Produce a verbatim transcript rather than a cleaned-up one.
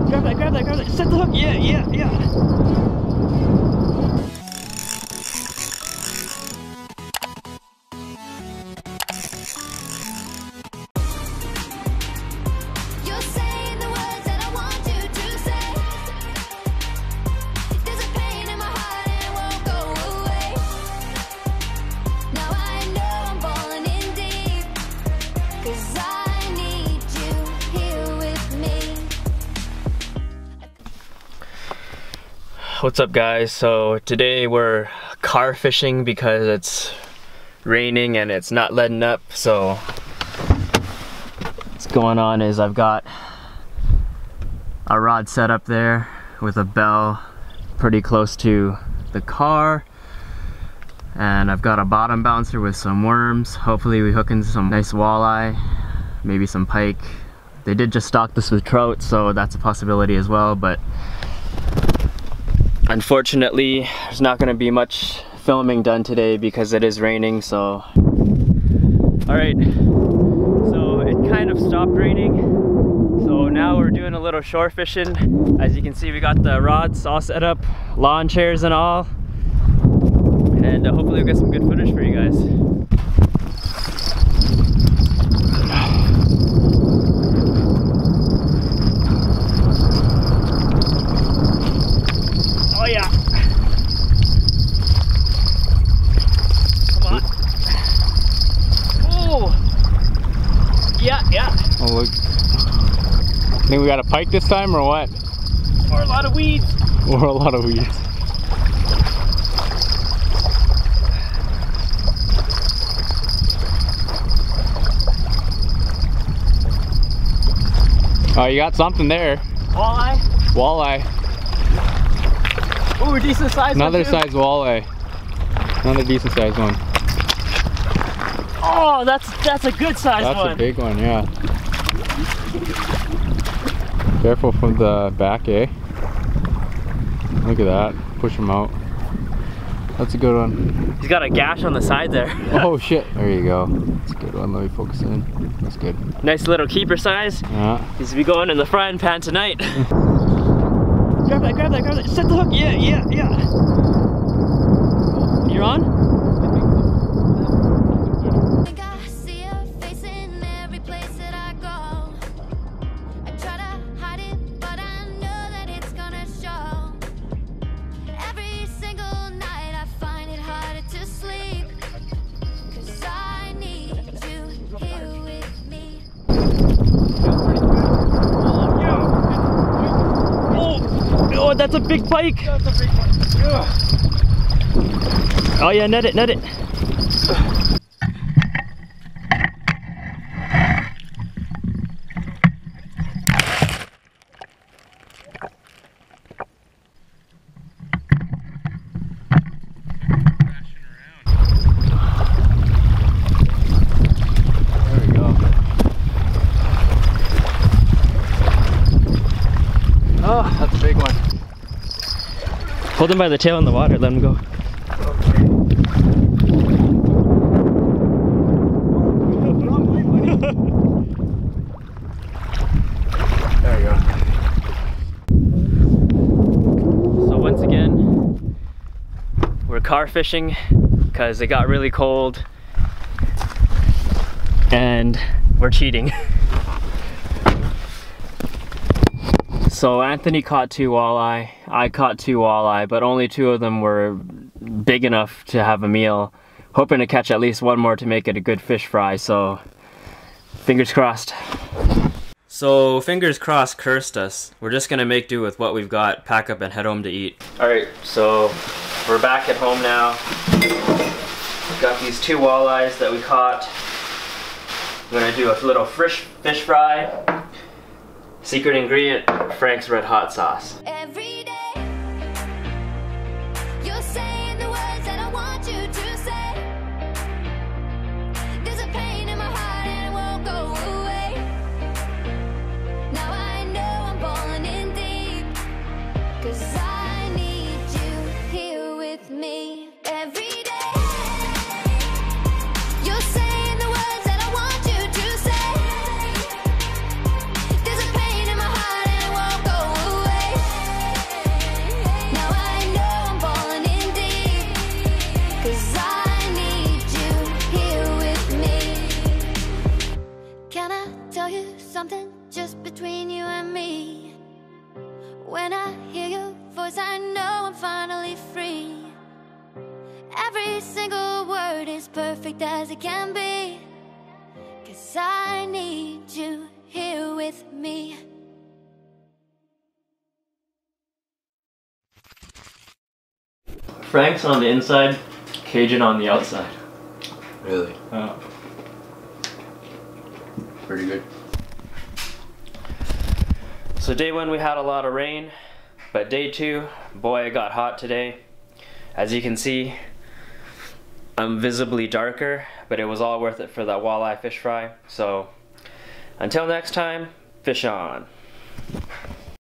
Grab that, grab that, grab that. Set the hook. Yeah, yeah, yeah. What's up guys? So today we're car fishing because it's raining and it's not letting up. So what's going on is I've got a rod set up there with a bell pretty close to the car, and I've got a bottom bouncer with some worms. Hopefully we hook in some nice walleye, maybe some pike. They did just stock this with trout, so that's a possibility as well, but unfortunately, there's not going to be much filming done today because it is raining, so... Alright, so it kind of stopped raining, so now we're doing a little shore fishing. As you can see, we got the rods all set up, lawn chairs and all, and uh, hopefully we'll get some good footage for you guys. Oh, look. Think we got a pike this time or what? Or a lot of weeds. Or a lot of weeds. Oh, you got something there. Walleye? Walleye. Ooh, decent size one. Another size walleye. Another decent size one. Oh, that's that's a good size that's one. That's a big one, yeah. Careful from the back, eh? Look at that. Push him out. That's a good one. He's got a gash on the side there. Oh shit. There you go. That's a good one. Let me focus in. That's good. Nice little keeper size. Yeah. He's to be going in the frying pan tonight. Grab that, grab that, grab that. Set the hook. Yeah, yeah, yeah. You're on? Oh, that's a big pike. That's a big one. Ugh. Oh yeah, net it, net it. There we go. Oh, that's a big one. Hold him by the tail in the water, let him go. There we go. So once again, we're car fishing because it got really cold and we're cheating. So Anthony caught two walleye, I caught two walleye, but only two of them were big enough to have a meal. Hoping to catch at least one more to make it a good fish fry, so fingers crossed. So fingers crossed cursed us. We're just gonna make do with what we've got, pack up and head home to eat. Alright, so we're back at home now. We've got these two walleyes that we caught. I'm gonna do a little fish, fish fry. Secret ingredient, Frank's Red Hot Sauce. Every day, you're saying the words that I want you to say. There's a pain in my heart and it won't go away. Now I know I'm falling in deep, 'cause I need you here with me every day. You're saying the words that I want you to say. There's a pain in my heart and it won't go away. between you and me. When I hear your voice, I know I'm finally free. Every single word is perfect as it can be, 'cause I need you here with me. Frank's on the inside, Cajun on the outside. Really? Oh. Pretty good. So day one we had a lot of rain, but day two, boy, it got hot today. As you can see, I'm visibly darker, but it was all worth it for that walleye fish fry. So until next time, fish on.